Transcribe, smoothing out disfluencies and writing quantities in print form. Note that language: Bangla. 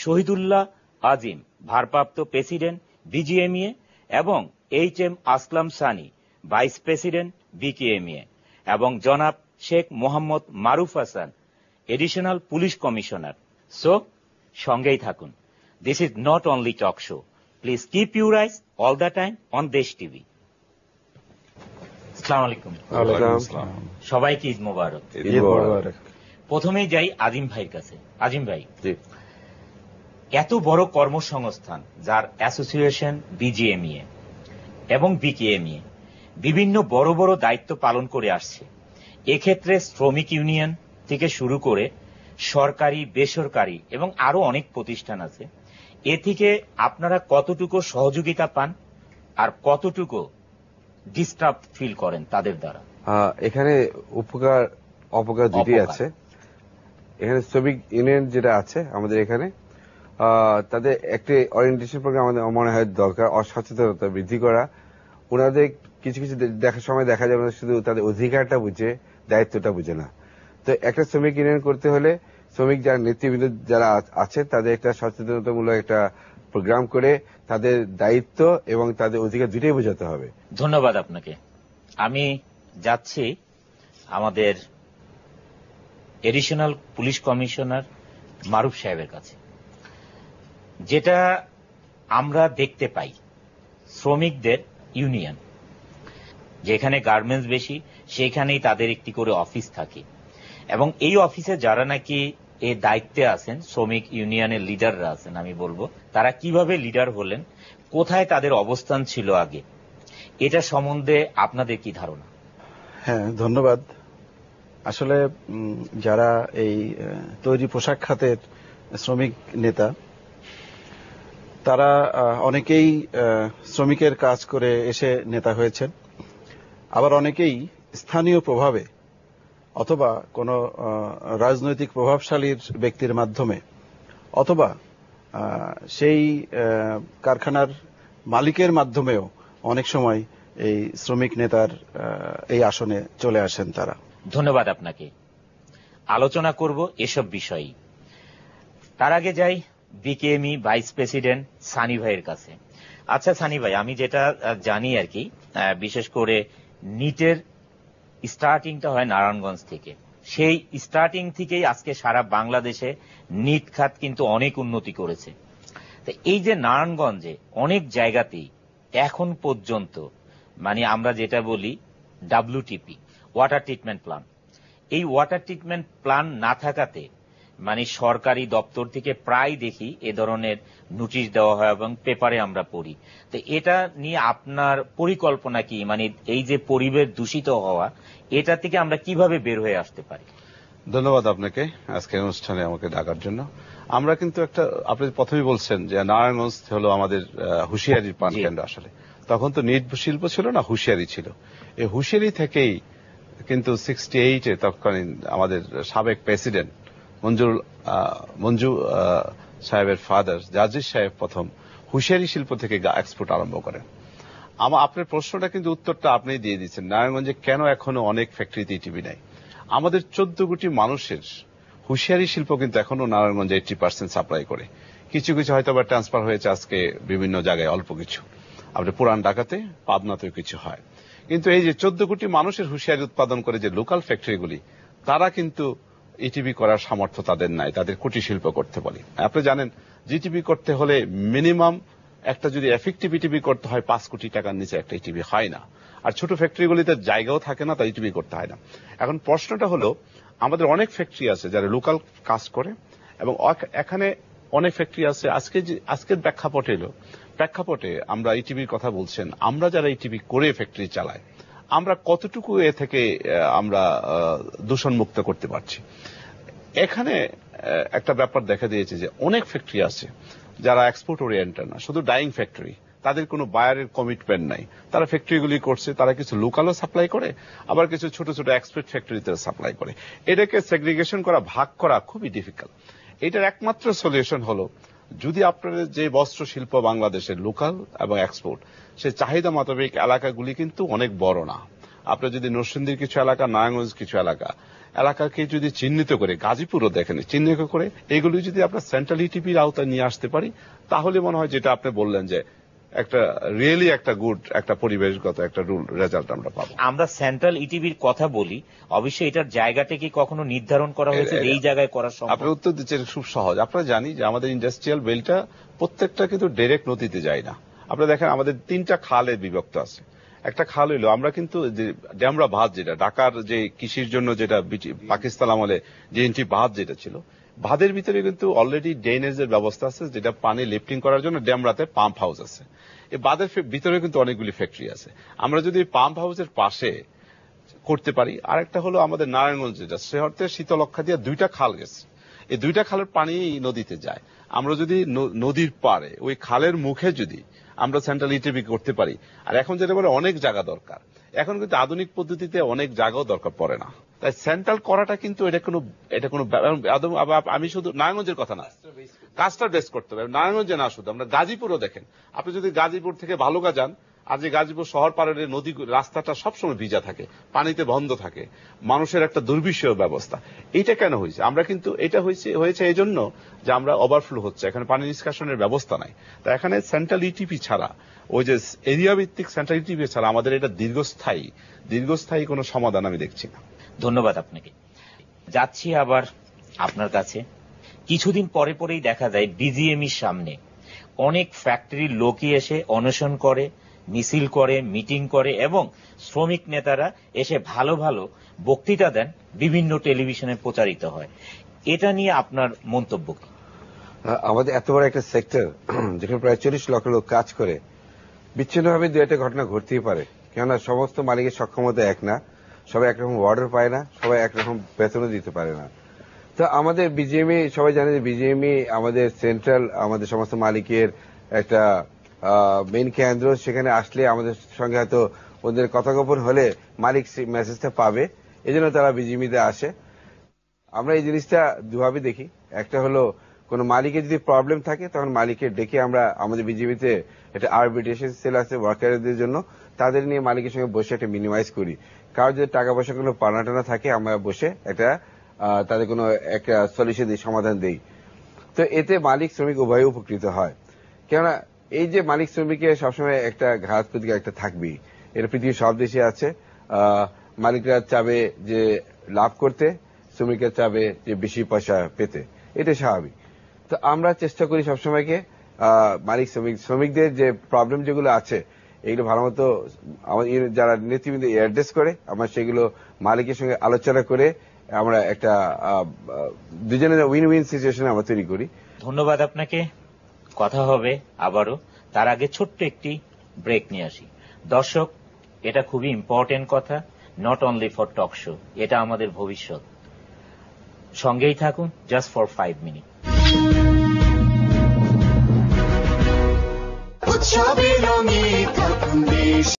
শহীদুল্লাহ আজিম, ভারপ্রাপ্ত প্রেসিডেন্ট বিজিএমইএ, এবং H M. Aslam Sunny, vice president BKMEA, এবং জনাব Sheikh Mohammad Maruf Hasan, additional police commissioner. So সঙ্গেই থাকুন। This is not only talk show. Please keep your eyes all the time on Desh TV. আসসালামু আলাইকুম। সবাইকে ঈদ মোবারক। প্রথমেই যাই আজিম ভাইয়ের কাছে। আজিম ভাই, এত বড় কর্মসংস্থান যার অ্যাসোসিয়েশন বিজিএমইএ এবং বিকেএমইএ বিভিন্ন বড় বড় দায়িত্ব পালন করে আসছে, এক্ষেত্রে শ্রমিক ইউনিয়ন থেকে শুরু করে সরকারি, বেসরকারি এবং আরো অনেক প্রতিষ্ঠান আছে, এ থেকে আপনারা কতটুকু সহযোগিতা পান আর কতটুকু ডিস্টার্ব ফিল করেন তাদের দ্বারা? এখানে উপকার অপকার দুটি আছে। এখানে শ্রমিক ইউনিয়ন যেটা আছে আমাদের এখানে, তাদের একটি ওরিয়েন্টেশন প্রোগ্রাম আমাদের মনে হয় দরকার, অসচেতনতা বৃদ্ধি করা। ওনাদের কিছু কিছু সময় দেখা যায় শুধু তাদের অধিকারটা বুঝে, দায়িত্বটা বুঝে না। তো একটা শ্রমিক ইউনিয়ন করতে হলে শ্রমিক যারা নেতৃবৃন্দ যারা আছে তাদের একটা সচেতনতামূলক একটা প্রোগ্রাম করে তাদের দায়িত্ব এবং তাদের অধিকার দুটোই বোঝাতে হবে। ধন্যবাদ আপনাকে। আমি যাচ্ছি আমাদের এডিশনাল পুলিশ কমিশনার মারুফ সাহেবের কাছে। যেটা আমরা দেখতে পাই, শ্রমিকদের ইউনিয়ন যেখানে গার্মেন্টস বেশি সেখানেই তাদের একটি করে অফিস থাকে, এবং এই অফিসে যারা নাকি এই দায়িত্বে আছেন, শ্রমিক ইউনিয়নের লিডাররা আছেন, আমি বলবো তারা কিভাবে লিডার হলেন, কোথায় তাদের অবস্থান ছিল আগে, এটা সম্বন্ধে আপনাদের কি ধারণা? হ্যাঁ, ধন্যবাদ। আসলে যারা এই তৈরি পোশাক খাতের শ্রমিক নেতা, তারা অনেকেই শ্রমিকের কাজ করে এসে নেতা হয়েছেন, আবার অনেকেই স্থানীয় প্রভাবে অথবা কোনো রাজনৈতিক প্রভাবশালীর ব্যক্তির মাধ্যমে অথবা সেই কারখানার মালিকের মাধ্যমেও অনেক সময় এই শ্রমিক নেতার এই আসনে চলে আসেন তারা। ধন্যবাদ আপনাকে। আলোচনা করব এসব বিষয়ই। তার আগে যাই বিকেএমই ভাইস প্রেসিডেন্ট সানি ভাইয়ের কাছে। আচ্ছা সানি ভাই, আমি যেটা জানি আর কি, বিশেষ করে নিটের স্টার্টিংটা হয় নারায়ণগঞ্জ থেকে। সেই স্টার্টিং থেকেই আজকে সারা বাংলাদেশে নিট খাত কিন্তু অনেক উন্নতি করেছে। তো এই যে নারায়ণগঞ্জে অনেক জায়গাতেই এখন পর্যন্ত মানে আমরা যেটা বলি WTP, ওয়াটার ট্রিটমেন্ট প্ল্যান, এই ওয়াটার ট্রিটমেন্ট প্ল্যান না থাকাতে মানে সরকারি দপ্তর থেকে প্রায় দেখি এ ধরনের নোটিশ দেওয়া হয় এবং পেপারে আমরা পড়ি। তো এটা নিয়ে আপনার পরিকল্পনা কি? মানে এই যে পরিবেশ দূষিত হওয়া, এটা থেকে আমরা কিভাবে বের হয়ে আসতে পারি? ধন্যবাদ আপনাকে আজকের অনুষ্ঠানে আমাকে ডাকার জন্য। আমরা কিন্তু একটা, আপনি প্রথমেই বলছেন যে নারায়ণগঞ্জ হলো আমাদের হুঁশিয়ারির প্রাণকেন্দ্র। আসলে তখন তো নিট শিল্প ছিল না, হুঁশিয়ারি ছিল। এই হুঁশিয়ারি থেকেই কিন্তু 68-এ তৎকালীন আমাদের সাবেক প্রেসিডেন্ট মঞ্জু সাহেবের ফাদার জাজির সাহেব প্রথম হুঁশিয়ারি শিল্প থেকে এক্সপোর্ট আরম্ভ করেন। আপনার প্রশ্নটা কিন্তু উত্তরটা আপনি দিয়ে দিচ্ছেন। নারায়ণগঞ্জে কেন এখনো অনেক ফ্যাক্টরিতে ইটিভি নাই? আমাদের 14 কোটি মানুষের হুঁশিয়ারি শিল্প কিন্তু এখনো নারায়ণগঞ্জে 80% সাপ্লাই করে। কিছু কিছু হয়তো আবার ট্রান্সফার হয়েছে আজকে বিভিন্ন জায়গায়, অল্প কিছু। আপনি পুরান ঢাকাতে, পাবনাতেও কিছু হয়। কিন্তু এই যে 14 কোটি মানুষের হুঁশিয়ারি উৎপাদন করে যে লোকাল ফ্যাক্টরিগুলি, তারা কিন্তু ইটিভি করার সামর্থ্য তাদের নাই, তাদের কুটির শিল্প করতে বলি। আপনি জানেন জিটিভি করতে হলে মিনিমাম একটা যদি এফেক্টিভ ইটিভি করতে হয় 5 কোটি টাকার নিচে একটা ইটিভি হয় না। আর ছোট ফ্যাক্টরিগুলিতে জায়গাও থাকে না, তাই ইটিভি করতে হয় না। এখন প্রশ্নটা হলো, আমাদের অনেক ফ্যাক্টরি আছে যারা লোকাল কাজ করে, এবং এখানে অনেক ফ্যাক্টরি আছে। আজকের প্রেক্ষাপটে আমরা ইটিভির কথা বলছেন, আমরা যারা ইটিভি করে ফ্যাক্টরি চালাই, আমরা কতটুকু এ থেকে আমরা দূষণ মুক্ত করতে পারছি? এখানে একটা ব্যাপার দেখা দিয়েছে যে অনেক ফ্যাক্টরি আছে যারা এক্সপোর্ট ওরিয়েন্টেড না, শুধু ডাইং ফ্যাক্টরি, তাদের কোনো বায়ারের কমিটমেন্ট নাই। তারা ফ্যাক্টরিগুলি করছে, তারা কিছু লোকালও সাপ্লাই করে, আবার কিছু ছোট ছোট এক্সপোর্ট ফ্যাক্টরিতে সাপ্লাই করে। এটাকে সেগ্রিগেশন করা, ভাগ করা খুবই ডিফিকাল্ট। এটার একমাত্র সলিউশন হলো, যদি আপনাদের যে বস্ত্র শিল্প বাংলাদেশের লোকাল এবং এক্সপোর্ট, সে চাহিদা মোতাবেক এলাকাগুলি কিন্তু অনেক বড় না। আপনার যদি নরসিংদীর কিছু এলাকা, নারায়ণগঞ্জ কিছু এলাকাকে যদি চিহ্নিত করে, গাজীপুরও দেখেন চিহ্নিত করে, এগুলি যদি আমরা সেন্ট্রাল ইটিপির আওতায় নিয়ে আসতে পারি, তাহলে মনে হয় যেটা আপনি বললেন যে একটা রিয়েলি একটা গুড একটা পরিবেশগত একটা রুল রেজাল্ট আমরা পাবো। আমরা সেন্ট্রাল ইটিভির কথা বলি, অবশ্যই এটার জায়গাটা কি কখনো নির্ধারণ করা হয়েছে যে এই জায়গায় করা সম্ভব? আপনি উত্তর দিচ্ছেন খুব সহজ। আপনারা জানি যে আমাদের ইন্ডাস্ট্রিয়াল বেলটা প্রত্যেকটা কিন্তু ডাইরেক্ট নদীতে যায় না। আপনারা দেখেন আমাদের 3টা খালে বিভক্ত আছে। একটা খাল হইলো আমরা কিন্তু ড্যামরা বাঁধ, যেটা ঢাকার যে কৃষির জন্য যেটা পাকিস্তান আমলে যে এনটি বাঁধ যেটা ছিল, বাঁধের ভিতরে কিন্তু অলরেডি ড্রেনেজের ব্যবস্থা আছে, যেটা পানি লিফটিং করার জন্য ড্যামরাতে পাম্প হাউস আছে। এই বাঁধের ভিতরে কিন্তু অনেকগুলি ফ্যাক্টরি আছে। আমরা যদি পাম্প হাউসের পাশে করতে পারি। আরেকটা হলো আমাদের নারায়ণগঞ্জ, যেটা শহরতে শীতলক্ষা দিয়ে 2টা খাল গেছে, এই 2টা খালের পানি নদীতে যায়। আমরা যদি নদীর পাড়ে ওই খালের মুখে যদি আমরা সেন্ট্রাল ইটিপি করতে পারি, আর এখন যেটা বলে অনেক জায়গা দরকার, এখন কিন্তু আধুনিক পদ্ধতিতে অনেক জায়গাও দরকার পড়ে না। তাই সেন্ট্রাল করাটা কিন্তু এটা কোনো আমি শুধু নারায়ণগঞ্জের কথা না, কাজটা বেস করতে হবে নারায়ণগঞ্জে না, শুধু আমরা গাজীপুরও দেখেন। আপনি যদি গাজীপুর থেকে ভালুকা যান, আজ যে গাজীপুর শহর পাড়ের নদী রাস্তাটা সবসময় ভিজা থাকে, পানিতে বন্ধ থাকে, মানুষের একটা দুর্বিষহ ব্যবস্থা। এইটা কেন হয়েছে? আমরা কিন্তু এটা হয়েছে এই জন্য যে আমরা ওভারফ্লো হচ্ছে, এখানে পানি নিষ্কাশনের ব্যবস্থা নাই। তা এখানে সেন্ট্রাল ইটিপি ছাড়া, ওই যে এরিয়া ভিত্তিক সেন্ট্রাল ইটিপি ছাড়া আমাদের এটা দীর্ঘস্থায়ী কোনো সমাধান আমি দেখছি না। ধন্যবাদ আপনাকে। যাচ্ছি আবার আপনার কাছে। কিছুদিন পরে পরেই দেখা যায় বিজিএমইর সামনে অনেক ফ্যাক্টরির লোকই এসে অনশন করে, মিছিল করে, মিটিং করে এবং শ্রমিক নেতারা এসে ভালো ভালো বক্তৃতা দেন, বিভিন্ন টেলিভিশনে প্রচারিত হয়। এটা নিয়ে আপনার মন্তব্য কি? আমাদের এত বড় একটা সেক্টর যেখানে প্রায় 40 লক্ষ লোক কাজ করে, বিচ্ছিন্নভাবে 2-1টা ঘটনা ঘটতেই পারে, কেননা সমস্ত মালিকের সক্ষমতা এক না, সবাই একরকম অর্ডার পায় না, সবাই একরকম বেতনও দিতে পারে না। তো আমাদের বিজিএমই, সবাই জানে যে বিজিএমই আমাদের সেন্ট্রাল, আমাদের সমস্ত মালিকের একটা মেইন কেন্দ্র। সেখানে আসলে আমাদের সঙ্গে হয়তো ওদের কথোপকথন হলে মালিক মেসেজটা পাবে, এজন্য তারা বিজিএমিতে আসে। আমরা এই জিনিসটা দুভাবে দেখি। একটা হলো কোন মালিকের যদি প্রবলেম থাকে তখন মালিকের ডেকে আমরা আমাদের বিজিবিতে একটা আরবিট্রেশন সেল আছে ওয়ার্কারদের জন্য, তাদের নিয়ে মালিকের সঙ্গে বসে একটা মিনিমাইজ করি। কারো যদি টাকা পয়সা কোনো পানাটানা থাকে আমরা বসে একটা তাদের কোনো একটা সলিউশন দিই, সমাধান দেই। তো এতে মালিক শ্রমিক উভয় উপকৃত হয়। কেননা এই যে মালিক শ্রমিকের সবসময় একটা ঘাত প্রতিঘাত একটা থাকবেই, এটা পৃথিবীর সব দেশে আছে। মালিকরা চাবে যে লাভ করতে, শ্রমিকরা চাবে যে বেশি পয়সা পেতে, এটা স্বাভাবিক। তো আমরা চেষ্টা করি সবসময়কে মালিক শ্রমিকদের যে প্রবলেম যেগুলো আছে এগুলো ভালো মতো যারা নেতৃবৃন্দ অ্যাড্রেস করে, আমরা সেগুলো মালিকের সঙ্গে আলোচনা করে আমরা একটা দুজনের উইন উইন সিচুয়েশন আমরা তৈরি করি। ধন্যবাদ আপনাকে। কথা হবে আবারও, তার আগে ছোট্ট একটি ব্রেক নিয়ে আসি। দর্শক, এটা খুবই ইম্পর্টেন্ট কথা, not only for talk show, এটা আমাদের ভবিষ্যৎ। সঙ্গেই থাকুন জাস্ট ফর 5 মিনিট।